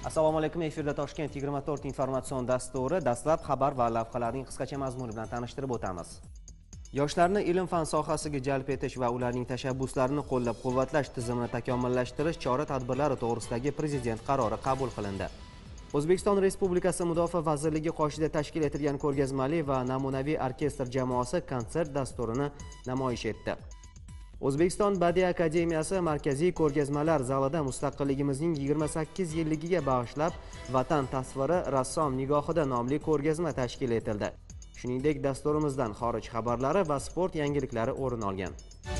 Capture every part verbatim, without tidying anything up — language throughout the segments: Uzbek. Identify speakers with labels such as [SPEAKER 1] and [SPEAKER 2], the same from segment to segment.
[SPEAKER 1] Assalomu alaykum. Efirda Toshkent yigirma to'rt informatsion dasturi. Dastlab xabar va lavhalarning qisqacha mazmuni bilan tanishtirib o'tamiz. Yoshlarni ilm-fan sohasiga jalb etish va ularning tashabbuslarini qo'llab-quvvatlash tizimini takomillashtirish chora-tadbirlari to'g'risidagi prezident qarori qabul qilindi. O'zbekiston Respublikasi Mudofaa vazirligi qoshida tashkil etilgan ko'rgazmali va namunaviy orkestr jamoasi konsert dasturini namoyish etdi. O'zbekiston Badiiy akademiyasi markaziy ko'rgazmalar zalida mustaqilligimizning yigirma sakkiz yilligiga bag'ishlab Vatan tasviri rassom nigohida nomli ko'rgazma tashkil etildi. Shuningdek, dasturimizdan xorij xabarlari va sport yangiliklari o'rin olgan.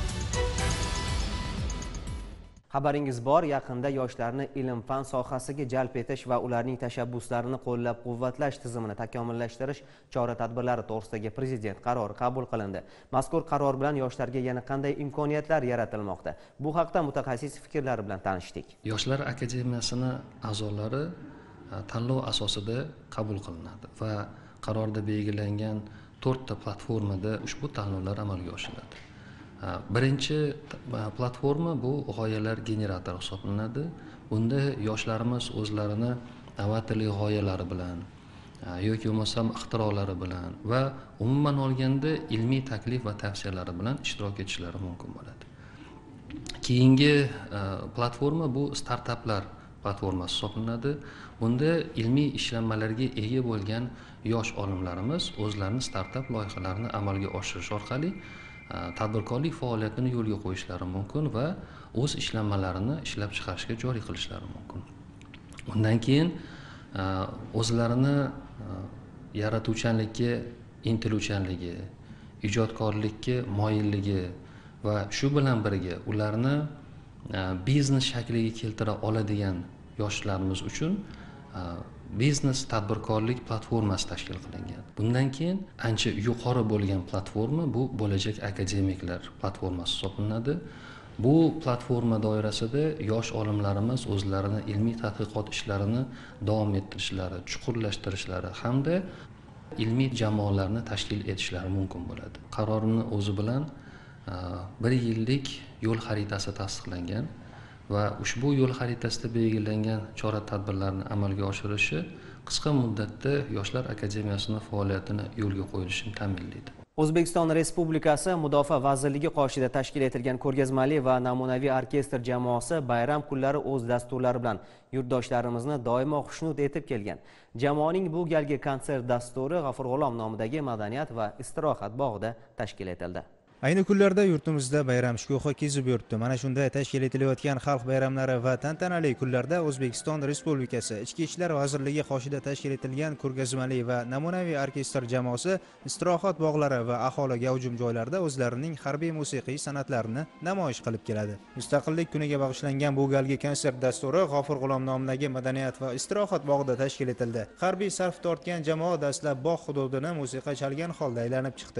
[SPEAKER 1] Xabaringiz bor, yaqinda yoshlarni ilm-fan sohasiga jalb etish va ularning tashabbuslarini qo'llab-quvvatlash tizimini takomillashtirish chora-tadbirlari to'g'risidagi prezident qarori qabul qilindi. Mazkur qaror bilan yoshlarga yana qanday imkoniyatlar yaratilmoqda? Bu haqda mutaxassis fikrlari bilan tanishdik.
[SPEAKER 2] Yoshlar akademiyasining a'zolari tanlov asosida qabul qilinadi va qarorda belgilangan to'rtta platformada ushbu tanlovlar amalga oshiriladi. Birinchi platforma bu g'oyalar generatori hisoblanadi. Bunda yoshlarimiz o'zlarini novatorlik g'oyalari bilan yoki bo'lmasam ixtirolari bilan va umuman olganda ilmiy taklif va tavsiyalari bilan ishtirok etishlari mumkin bo'ladi. Keyingi platforma bu startaplar platformasi hisoblanadi. Bunda ilmiy ishlanmalarga ega bo'lgan yosh olimlarimiz o'zlarining startap loyihalarini amalga oshirish orqali tadbirkorlik faoliyatini yo'lga qo'yishlari mumkin va o'z ishlanmalarini ishlab chiqarishga joriy qilishlari mumkin. Undan keyin o'zlarini yaratuvchanlikka intiluvchanligi, ijodkorlikka moyilligi va shu bilan birga ularni biznes shakliga keltira oladigan yoshlarimiz uchun biznes tadbirkorlik platformasi tashkil qilingan. Bundan keyin ancha yuqori bo'lgan platforma bu bo'lajak akademiklar platformasi hisoblanadi. Bu platforma doirasida yosh olimlarimiz o'zlarini ilmiy tadqiqot ishlarini davom ettirishlari, chuqurlashtirishlari hamda ilmiy jamoalarni tashkil etishlari mumkin bo'ladi. Qarorning o'zi bilan bir yillik yo'l xaritasi tasdiqlangan va ushbu yo'l xaritasida belgilangan chora-tadbirlarni amalga oshirishi qisqa muddatda Yoshlar akademiyasining faoliyatini yo'lga qo'yilishini ta'minlaydi.
[SPEAKER 1] O'zbekiston Respublikasi Mudofaa vazirligi qoshida tashkil etilgan ko'rgazmali va namunaviy orkestr jamoasi bayram kunlari o'z dasturlari bilan yurtdoshlarimizni doimo xushnud etib kelgan. Jamoaning bu galgi konsert dasturi G'afur G'ulom nomidagi madaniyat va istirohat bog'ida tashkil etildi.
[SPEAKER 3] Ayni kunlarda yurtimizda bayram shukuhi kezib yuribdi. Mana shunda tashkil etilayotgan xalq bayramlari va tantanali kunlarda O'zbekiston Respublikasi Ichki ishlar vazirligi qoshida tashkil etilgan ko'rgazmali va namunaviy orkestr jamoasi istirohat bog'lari va aholi gavjum joylarda o'zlarining harbiy musiqiy san'atlarini namoyish qilib keladi. Mustaqillik kuniga bag'ishlangan bu galgi konsert dasturi G'afur G'ulom nomidagi madaniyat va istirohat bog'ida tashkil etildi. Harbiy sarf tortgan jamoa dastlab bog' hududini musiqa chalgan holda aylanib chiqdi.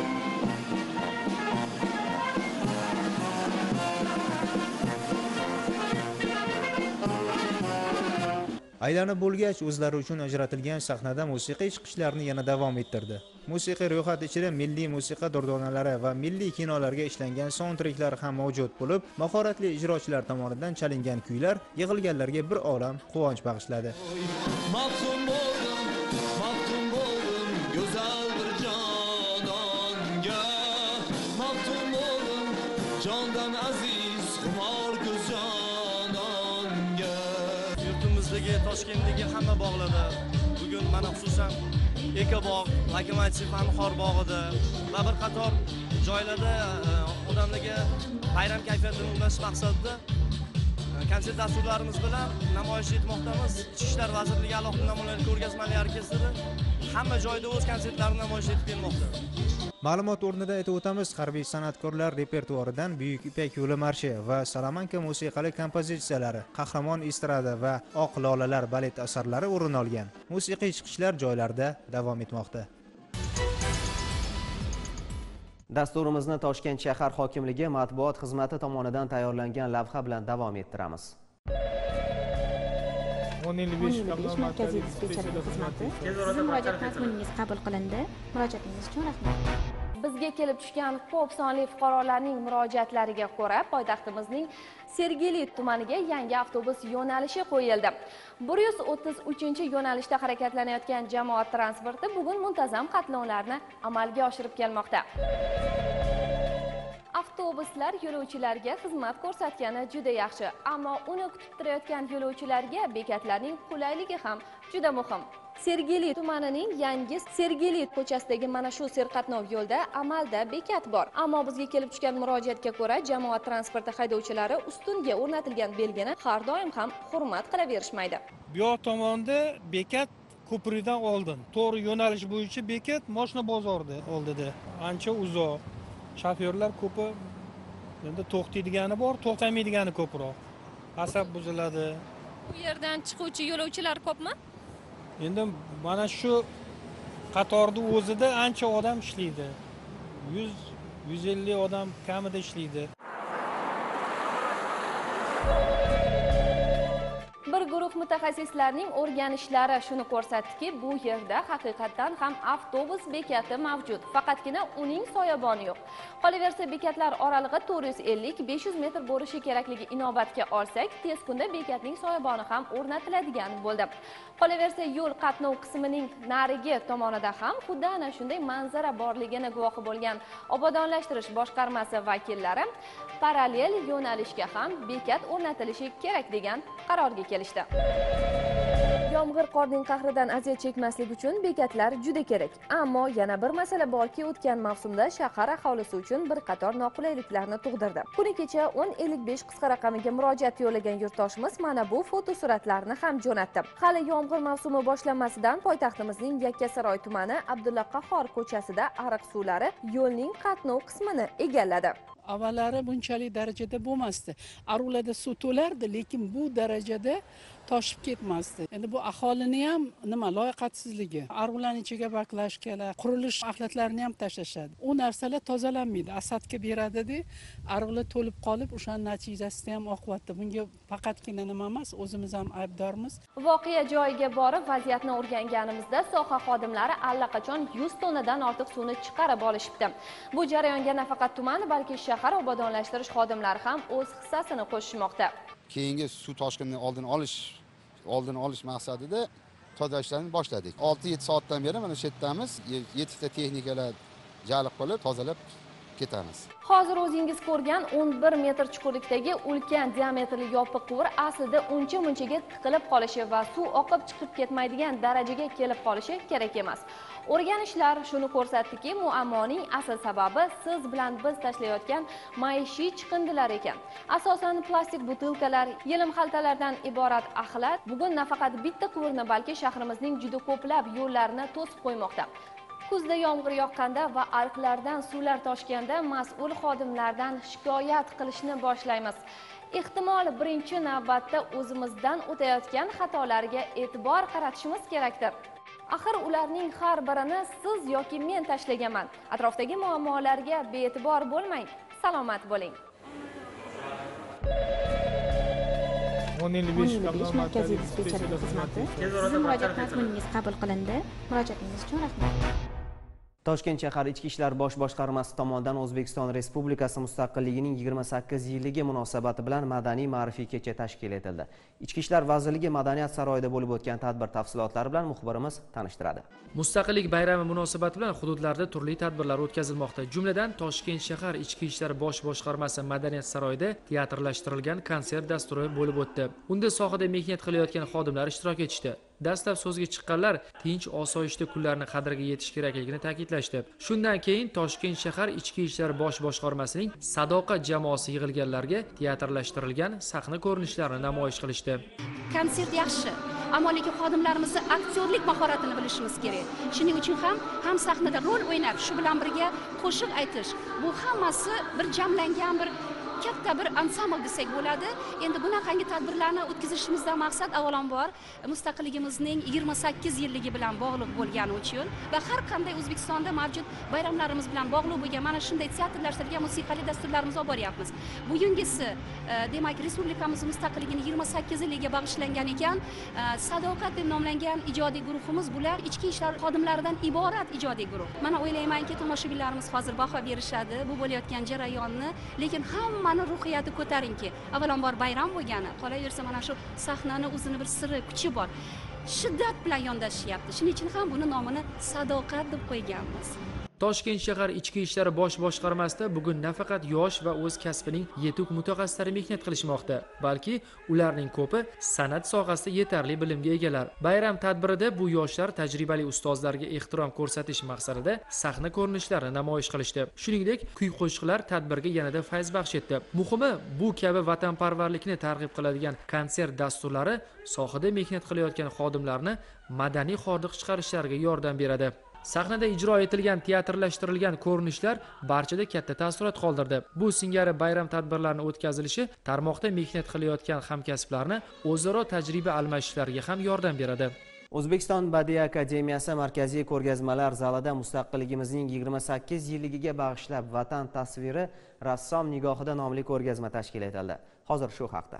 [SPEAKER 3] Aylanib bo'lgach, o'zlari uchun ajratilgan sahnada musiqiy chiqishlarni yana davom ettirdi. Musiqiy ro'yxat ichida milliy musiqa durdonalari va milliy kinolarga ishlangan soundtracklar ham mavjud bo'lib, mahoratli ijrochilar tomonidan chalingan kuylar yig'ilganlarga bir olam quvonch bag'ishladi.
[SPEAKER 4] Toshkentdagi hamma bog'larda bugun mana xususan Ekobog, Lokomotiv Anhor bog'ida va bir qator joylarda odamlarga bayram kayfiyatini ulanish maqsadida konsert dasturlarimiz bilan namoyish etmoqdamiz. Ichki ishlar vazirligi alohida namunaviy ko'rgazmali orkestri hamma joyda o'z konsertlarini namoyish etib kelmoqda.
[SPEAKER 3] Ma'lumot o'rnida aytib o'tamiz, harbiy san'atkorlar repertuaridan Buyuk Ipak yo'li marshi va Salamanka musiqali kompozitsiyalari, Qahramon estrada va Oq lolalar balet asarlari o'rin olgan. Musiqiy chiqishlar joylarda davom etmoqda.
[SPEAKER 1] Dasturimizni Toshkent shahar hokimligi matbuot xizmati tomonidan tayyorlangan lavha bilan davom ettiramiz.
[SPEAKER 5] o'n ellik besh markaziy dispetcherlik xizmati. Sizning murojaat mazmuningiz qabul qilindi. Murojaatingiz uchun rahmat.
[SPEAKER 6] Bizga kelib tushgan ko'p sonli fuqarolarning murojaatlariga ko'ra, poytaxtimizning Sergeli tumaniga yangi avtobus yo'nalishi qo'yildi. bir yuz o'ttiz uchinchi yo'nalishda harakatlanayotgan jamoat transporti bugun muntazam qatnovlarni amalga oshirib kelmoqda. Avtobuslar yo'lovchilarga xizmat ko'rsatgani juda yaxshi, ammo uni kutib turayotgan yo'lovchilarga bekatlarning qulayligi ham juda muhim. Sergeli tumanining yangi Sergeli ko'chasidagi mana shu serqatnov yo'lda amalda bekat bor. Ammo bizga kelib tushgan murojaatga ko'ra, jamoat transporti haydovchilari ustunga o'rnatilgan belgini har doim ham hurmat qilaverishmaydi.
[SPEAKER 5] Bu yoq tomonda bekat ko'prikdan oldin, to'g'ri yo'nalish bo'yicha bekat Moshna bozorida oldida. Ancha uzoq. Shofyorlar ko'pi endi to'xtaydigani bor, to'xtamaydigani ko'proq. Asab buziladi.
[SPEAKER 6] Bu yerdan chiquvchi yo'lovchilar ko'pmi?
[SPEAKER 5] Endi mana shu qatorda o'zida ancha odam ishlaydi. yuz yuz ellik odam kamida ishlaydi.
[SPEAKER 6] Bir guruh mutaxassislarning o'rganishlari shuni ko'rsatdiki, bu yerda haqiqatdan ham avtobus bekati mavjud, faqatgina uning soyaboni yo'q. Qolaversa, bekatlar oralig'i to'rt yuz ellik besh yuz metr bo'lishi kerakligi inobatga olsak, tez kunda bekatning soyaboni ham o'rnatiladigan bo'ldi. Qolaversa, yo'l qatnov qismining narigi tomonida ham xuddi ana shunday manzara borligini guvohi bo'lgan obodonlashtirish boshqarmasi vakillari parallel yo'nalishga ham bekat o'rnatilishi kerak degan qarorga kelishdi. Yomg'ir qorning qahridan aziyat chekmaslik uchun bekatlar juda kerak. Ammo yana bir masala borki, o'tgan mavsumda shahar aholisi uchun bir qator noqulayliklarni tug'dirdi. Kuni kecha o'n ellik besh qisqa raqamiga murojaat yo'llagan yurtdoshimiz mana bu fotosuratlarni ham jo'natdi. Hali yomg'ir mavsumi boshlanmasidan poytaxtimizning Yakkasaroy tumani Abdulla Qahhor ko'chasida ariq suvlari yo'lning qatnov qismini egalladi.
[SPEAKER 7] Avvallari bunchalik darajada bo'lmasdi. Arularda suv to'lardi, lekin bu darajada toshib ketmasdi. Endi bu aholini ham nima loyiqatsizligi. Aruvlarning ichiga baklashkalar, qurilish axlatlarini ham tashlashadi. U narsalar tozalanmaydi, asadga beradi-da, aruvlar to'lib qolib, o'shaning natijasida ham oqibatda. Bunga faqatgina nima emas, o'zimiz ham aybdormiz.
[SPEAKER 6] Voqea joyiga borib vaziyatni o'rganganimizda soha xodimlari allaqachon yuz tonnadan ortiq suvni chiqarib olishibdi. Bu jarayonga nafaqat tuman, balki shahar obodonlashtirish xodimlari ham o'z hissasini qo'shishmoqda.
[SPEAKER 8] Keyingi suv toshqinini oldini olish, oldini olish maqsadida toza ishlarni boshladik. olti yetti soatdan beri mana shu yerdamiz. yetti ta texnikalar jalb qilib tozalab ketamiz.
[SPEAKER 6] Hozir o'zingiz ko'rgan o'n bir metr chuqurlikdagi ulkan diametrli yopiq quvur aslida uncha-munchaga tiqilib qolishi va suv oqib chiqib ketmaydigan darajaga kelib qolishi kerak emas. O'rganishlar shuni ko'rsatdiki, muammoning asl sababi siz bilan biz tashlayotgan maishiy chiqindilar ekan. Asosan plastik butilkalar, yelim xaltalardan iborat axlat bugun nafaqat bitta quvurni, balki shahrimizning juda ko'plab yo'llarini to'sib qo'ymoqda. Kuzda yomg'ir yoqqanda va ariqlardan suvlar toshganda mas'ul xodimlardan shikoyat qilishni boshlaymiz. Ehtimol birinchi navbatda o'zimizdan o'tayotgan xatolarga e'tibor qaratishimiz kerakdir. Axir ularning har birini siz yoki men tashlaganman. Atrofdagi muammolarga bee'tibor bo'lmang. Salomat bo'ling.
[SPEAKER 5] o'n ellik besh
[SPEAKER 9] markaziy dispetcherlik xizmati. Sizning murojaat mazmuningiz qabul qilindi. Murojaatingiz uchun rahmat.
[SPEAKER 1] Toshkent shahar Ichki ishlar bosh boshqarmasi tomonidan O'zbekiston Respublikasi mustaqilligining yigirma sakkiz yilligi munosabati bilan madaniy ma'rifiy kecha tashkil etildi. Ichki ishlar vazirligi Madaniyat saroyida bo'lib o'tgan tadbir tafsilotlari bilan muxbirimiz tanishtiradi.
[SPEAKER 10] Mustaqillik bayrami munosabati bilan hududlarda turli tadbirlar o'tkazilmoqda. Jumladan Toshkent shahar Ichki ishlar bosh boshqarmasi Madaniyat saroyida teatrlashtirilgan konsert dasturi bo'lib o'tdi. Unda sohada mehnat qilayotgan xodimlar ishtirok etishdi. Dastlab so'zga chiqqanlar tinch osoyishta kunlarni qadriga yetish kerakligini ta'kidlashdi. Shundan keyin Toshkent shahar Ichki ishlar bosh boshqarmasining Sadoqat jamoasi yig'ilganlarga teatrlashtirilgan sahna ko'rinishlarini namoyish qilishdi.
[SPEAKER 11] Konsert yaxshi, ammo lekin xodimlarimiz aktyorlik mahoratini bilishimiz kerak. Shuning uchun ham ham sahnada rol o'ynab, shu bilan birga qo'shiq aytish, bu hammasi bir jamlangan bir katta bir ansambl desak bo'ladi. Endi bunaqangi tadbirlarni o'tkazishimizdan maqsad avvalambor mustaqilligimizning yigirma sakkiz yilligi bilan bog'liq bo'lgani uchun va har qanday O'zbekistonda mavjud bayramlarimiz bilan bog'liq bo'lgan mana shunday teatrlashtirilgan musiqali dasturlarimizni olib boryapmiz. Bugungisi demak respublikamiz mustaqilligining yigirma sakkiz yilligiga bag'ishlangan ekan. Sadoqat deb nomlangan ijodiy guruhimiz bular ichki ishlar xodimlaridan iborat ijodiy guruh. Mana o'ylaymanki tomoshabinlarimiz hozir baho berishadi bu bo'layotgan jarayonni, lekin hammaning ruhiyati ko'tarinki. Avvalambor bayram bo'lgani, qolaversa mana shu sahnani o'zini bir siri, kuchi bor. Shiddat bilan yondashyapti. Shuning uchun ham buni nomini Sadoqat deb qo'yganmiz.
[SPEAKER 10] Toshkent shahar ichki ishlar bosh boshqarmasida bugun nafaqat yosh va o'z kasbining yetuk mutaxassislari mehnat qilishmoqda, balki ularning ko'pi san'at sohasida yetarli bilimga egalar. Bayram tadbirida bu yoshlar tajribali ustozlarga ehtirom ko'rsatish maqsadida sahna ko'rinishlarini namoyish qilishdi. Shuningdek, kuy-qo'shiqlar tadbirga yanada fayz baxsh etdi. Muhimi, bu kabi vatanparvarlikni targ'ib qiladigan konsert dasturlari sohada mehnat qilayotgan xodimlarni madaniy hordiq chiqarishlariga yordam beradi. Sahnada ijro etilgan teatrlashtirilgan ko'rinishlar barchada katta taassurot qoldirdi. Bu singari bayram tadbirlarini o'tkazilishi tarmoqda mehnat qilayotgan hamkasblarni o'zaro tajriba almashishlariga ham yordam beradi.
[SPEAKER 1] O'zbekiston Badiiy akademiyasi markaziy ko'rgazmalar zalida mustaqilligimizning yigirma sakkiz yilligiga bag'ishlab Vatan tasviri rassom nigohida nomli ko'rgazma tashkil etildi. Hozir shu haqda.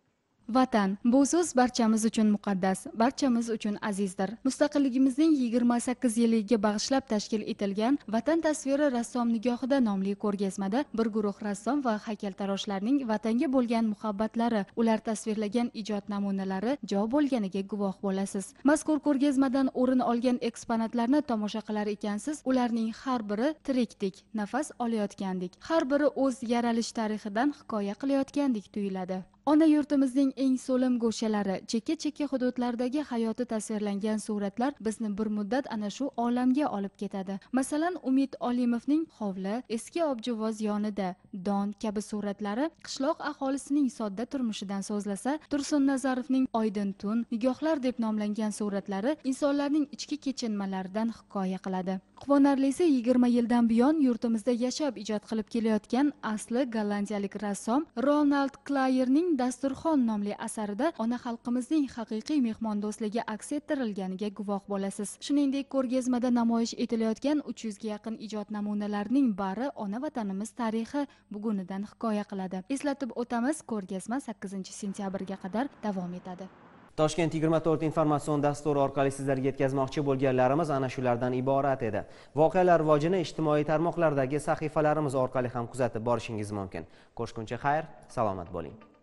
[SPEAKER 12] Vatan bu so'z barchamiz uchun muqaddas, barchamiz uchun azizdir. Mustaqilligimizning yigirma sakkiz yilligiga bag'ishlab tashkil etilgan Vatan tasviri rassom nigohida nomli ko'rgazmada bir guruh rassom va haykaltaroshlarning vatanga bo'lgan muhabbatlari, ular tasvirlagan ijod namunalari jo bo'lganiga guvoh bo'lasiz. Mazkur ko'rgazmadan o'rin olgan eksponatlarni tomosha qilar ekansiz, ularning har biri tirikdek, nafas olayotgandek, har biri o'z yaralish tarixidan hikoya qilayotgandek tuyuladi. Ona yurtimizning eng so'lim go'shalari, chekka-chekka hududlardagi hayoti tasvirlangan suratlar bizni bir muddat ana shu olamga olib ketadi. Masalan, Umid Olimovning Hovli, Eski Objivoz yonida, Don kabi suratlari qishloq aholisining sodda turmushidan so'zlasa, Tursun Nazarovning Oydin tun, Nigohlar deb nomlangan suratlari insonlarning ichki kechinmalaridan hikoya qiladi. Quvonarlisi yigirma yildan buyon yurtimizda yashab ijod qilib kelayotgan asli gollandiyalik rassom Ronald Klayerning Dasturxon nomli asarida ona xalqimizning haqiqiy mehmondo'stligi aks ettirilganiga guvoh bo'lasiz. Shuningdek, ko'rgazmada namoyish etilayotgan uch yuzga yaqin ijod namunalarining bari ona vatanimiz tarixi bugunidan hikoya qiladi. Eslatib o'tamiz, ko'rgazma sakkizinchi sentyabrga qadar davom etadi.
[SPEAKER 1] Toshkent yigirma to'rt informatsion dasturi orqali sizlarga yetkazmoqchi bo'lganlarimiz ana shulardan iborat edi. Voqealar rivojini ijtimoiy tarmoqlardagi sahifalarimiz orqali ham kuzatib borishingiz mumkin. Ko'rishguncha xayr, salomat bo'ling.